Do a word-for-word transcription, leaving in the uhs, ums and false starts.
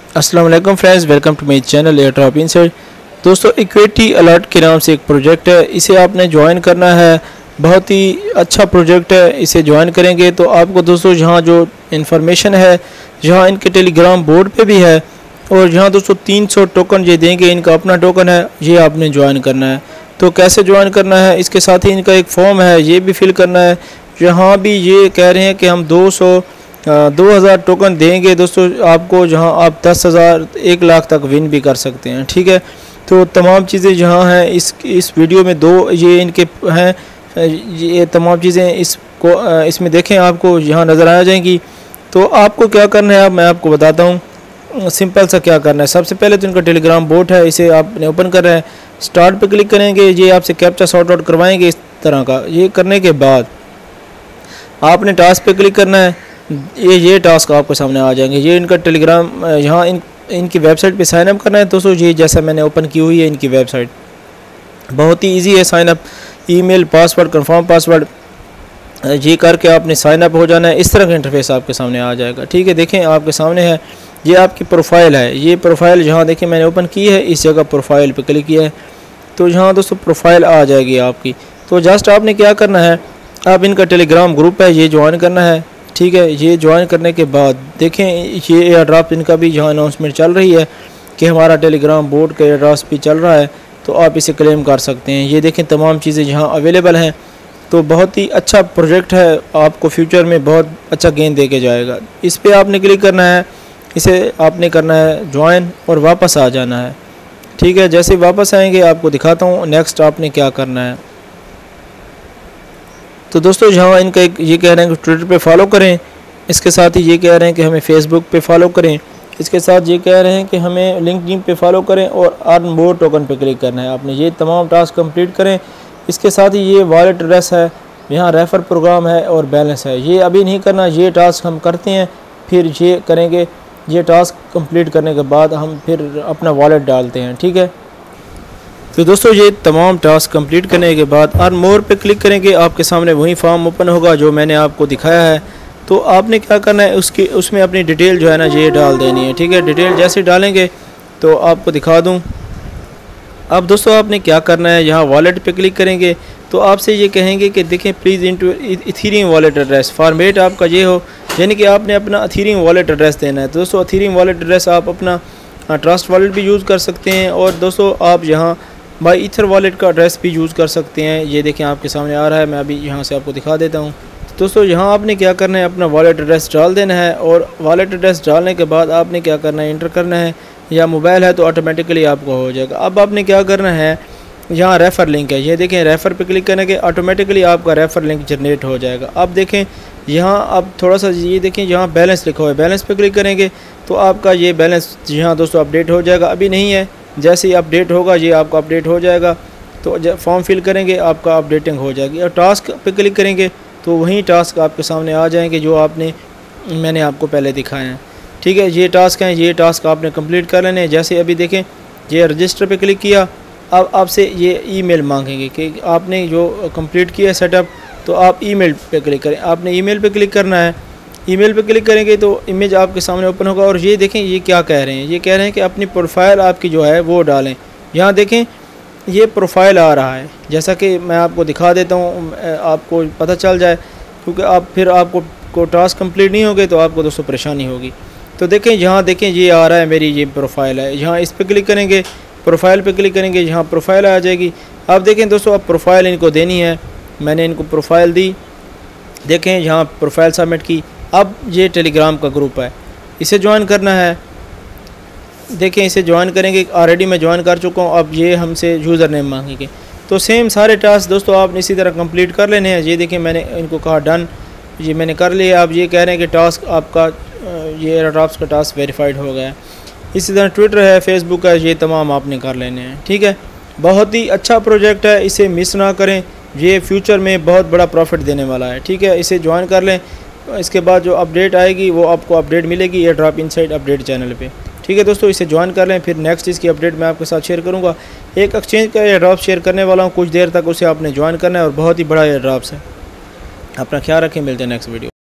अस्सलाम वालेकुम friends, welcome to my channel air drop inside. दोस्तों, इक्विटी अलर्ट के नाम से एक प्रोजेक्ट है, इसे आपने ज्वाइन करना है। बहुत ही अच्छा प्रोजेक्ट है। इसे ज्वाइन करेंगे तो आपको दोस्तों जहाँ जो इन्फॉर्मेशन है, जहाँ इनके टेलीग्राम बोर्ड पे भी है और जहाँ दोस्तों तीन सौ टोकन ये देंगे, इनका अपना टोकन है, ये आपने ज्वाइन करना है। तो कैसे ज्वाइन करना है, इसके साथ ही इनका एक फॉर्म है, ये भी फिल करना है। जहाँ भी ये कह रहे हैं कि हम दो सौ दो हज़ार टोकन देंगे दोस्तों आपको, जहां आप दस हज़ार एक लाख तक विन भी कर सकते हैं। ठीक है, तो तमाम चीज़ें जहां हैं इस इस वीडियो में दो ये इनके हैं, ये तमाम चीज़ें इसको इसमें देखें, आपको यहाँ नज़र आ जाएंगी। तो आपको क्या करना है, अब मैं आपको बताता हूँ सिंपल सा क्या करना है। सबसे पहले तो इनका टेलीग्राम बोट है, इसे आपने ओपन करना है। स्टार्ट पर क्लिक करेंगे, ये आपसे कैप्चा सॉर्ट आउट करवाएंगे इस तरह का। ये करने के बाद आपने टास्क पे क्लिक करना है। ये ये टास्क आपके सामने आ जाएंगे। ये इनका टेलीग्राम, यहाँ इन इनकी वेबसाइट पे साइन अप करना है दोस्तों। ये जैसा मैंने ओपन की हुई है इनकी वेबसाइट, बहुत ही इजी है sign up. Email, password, confirm password, ये करके आपने साइन अप हो जाना है। इस तरह का इंटरफेस आपके सामने आ जाएगा। ठीक है, देखें आपके सामने है, ये आपकी प्रोफाइल है। ये प्रोफाइल जहाँ देखें मैंने ओपन की है, इस जगह प्रोफाइल पर क्लिक किया है तो यहाँ दोस्तों प्रोफाइल आ जाएगी आपकी। तो जस्ट आपने क्या करना है, आप इनका टेलीग्राम ग्रुप है, ये ज्वाइन करना है। ठीक है, ये ज्वाइन करने के बाद देखें ये एयर ड्रॉप इनका भी यहाँ अनाउंसमेंट चल रही है कि हमारा टेलीग्राम बोर्ड का एयर ड्रॉप भी चल रहा है, तो आप इसे क्लेम कर सकते हैं। ये देखें तमाम चीज़ें यहाँ अवेलेबल हैं। तो बहुत ही अच्छा प्रोजेक्ट है, आपको फ्यूचर में बहुत अच्छा गेन दे के जाएगा। इस पर आपने क्लिक करना है, इसे आपने करना है ज्वाइन और वापस आ जाना है। ठीक है, जैसे वापस आएंगे आपको दिखाता हूँ नेक्स्ट आपने क्या करना है। तो दोस्तों जहाँ इनका एक ये कह रहे हैं कि ट्विटर पे फॉलो करें, इसके साथ ही ये कह रहे हैं कि हमें फेसबुक पे फॉलो करें, इसके साथ ये कह रहे हैं कि हमें लिंक्डइन पे फॉलो करें और अर्न मोर टोकन पे क्लिक करना है। आपने ये तमाम टास्क कंप्लीट करें। इसके साथ ही ये वॉलेट एड्रेस है, यहाँ रेफ़र प्रोग्राम है और बैलेंस है, ये अभी नहीं करना। ये टास्क हम करते हैं फिर ये करेंगे। ये टास्क कंप्लीट करने के बाद हम फिर अपना वॉलेट डालते हैं। ठीक है, तो दोस्तों ये तमाम टास्क कंप्लीट करने के बाद अर्न मोर पे क्लिक करेंगे, आपके सामने वही फॉर्म ओपन होगा जो मैंने आपको दिखाया है। तो आपने क्या करना है, उसकी उसमें अपनी डिटेल जो है ना ये डाल देनी है। ठीक है, डिटेल जैसे डालेंगे तो आपको दिखा दूं। अब दोस्तों आपने क्या करना है, यहाँ वॉलेट पे क्लिक करेंगे तो आपसे ये कहेंगे कि देखें please into Ethereum wallet address, format आपका ये हो, यानी कि आपने अपना इथीरियम वॉलेट एड्रेस देना है। तो दोस्तों इथीरियम वॉलेट एड्रेस आप अपना ट्रस्ट वॉलेट भी यूज़ कर सकते हैं और दोस्तों आप यहाँ बाई ईथर वॉलेट का एड्रेस भी यूज़ कर सकते हैं। ये देखें आपके सामने आ रहा है, मैं अभी यहाँ से आपको दिखा देता हूँ। दोस्तों यहाँ आपने क्या करना है, अपना वॉलेट एड्रेस डाल देना है और वॉलेट एड्रेस डालने के बाद आपने क्या करना है, इंटर करना है। या मोबाइल है तो ऑटोमेटिकली आपको हो जाएगा। अब आपने क्या करना है, यहाँ रेफ़र लिंक है, ये देखें रेफ़र पे क्लिक करने के ऑटोमेटिकली आपका रेफ़र लिंक जनरेट हो जाएगा। अब देखें यहाँ अब थोड़ा सा ये देखें यहाँ बैलेंस लिखा हुआ है, बैलेंस पे क्लिक करेंगे तो आपका ये बैलेंस यहाँ दोस्तों अपडेट हो जाएगा। अभी नहीं है, जैसे ही अपडेट होगा ये आपका अपडेट हो जाएगा। तो जब फॉर्म फिल करेंगे आपका अपडेटिंग हो जाएगी और टास्क पे क्लिक करेंगे तो वही टास्क आपके सामने आ जाएंगे जो आपने मैंने आपको पहले दिखाए हैं। ठीक है, ये टास्क हैं, ये टास्क आपने कंप्लीट कर लेने हैं। जैसे अभी देखें ये रजिस्टर पे क्लिक किया, अब आपसे ये ईमेल मांगेंगे कि आपने जो कंप्लीट किया सेटअप, तो आप ईमेल पे क्लिक करें। आपने ईमेल पे क्लिक करना है। ईमेल पे क्लिक करेंगे तो इमेज आपके सामने ओपन होगा और ये देखें ये क्या कह रहे हैं, ये कह रहे हैं कि अपनी प्रोफाइल आपकी जो है वो डालें। यहाँ देखें ये प्रोफाइल आ रहा है, जैसा कि मैं आपको दिखा देता हूँ, आपको पता चल जाए, क्योंकि आप फिर आपको को टास्क कंप्लीट नहीं होंगे तो आपको दोस्तों परेशानी होगी। तो देखें यहाँ देखें ये आ रहा है, मेरी ये प्रोफाइल है। यहाँ इस पर क्लिक करेंगे, प्रोफाइल पर क्लिक करेंगे, यहाँ प्रोफाइल आ जाएगी। अब देखें दोस्तों अब प्रोफाइल इनको देनी है, मैंने इनको प्रोफाइल दी। देखें यहाँ प्रोफाइल सबमिट की। अब ये टेलीग्राम का ग्रुप है, इसे ज्वाइन करना है। देखें इसे ज्वाइन करेंगे, ऑलरेडी मैं ज्वाइन कर चुका हूँ। अब ये हमसे यूज़र नेम मांगेंगे, तो सेम सारे टास्क दोस्तों आपने इसी तरह कंप्लीट कर लेने हैं। ये देखें मैंने इनको कहा डन, ये मैंने कर लिया। अब ये कह रहे हैं कि टास्क आपका ये एयर ड्रॉप्स का टास्क वेरीफाइड हो गया है। इसी तरह ट्विटर है, फेसबुक है, ये तमाम आपने कर लेने हैं। ठीक है, बहुत ही अच्छा प्रोजेक्ट है, इसे मिस ना करें, ये फ्यूचर में बहुत बड़ा प्रॉफिट देने वाला है। ठीक है, इसे ज्वाइन कर लें, इसके बाद जो अपडेट आएगी वो आपको अपडेट मिलेगी air drop inside update channel पे। ठीक है दोस्तों, इसे ज्वाइन कर लें, फिर नेक्स्ट चीज़ की अपडेट मैं आपके साथ शेयर करूँगा। एक एक्सचेंज का एयर ड्रॉप शेयर करने वाला हूँ, कुछ देर तक उसे आपने ज्वाइन करना है और बहुत ही बड़ा एयर ड्रॉप्स है। अपना ख्याल रखें, मिलते हैं नेक्स्ट वीडियो।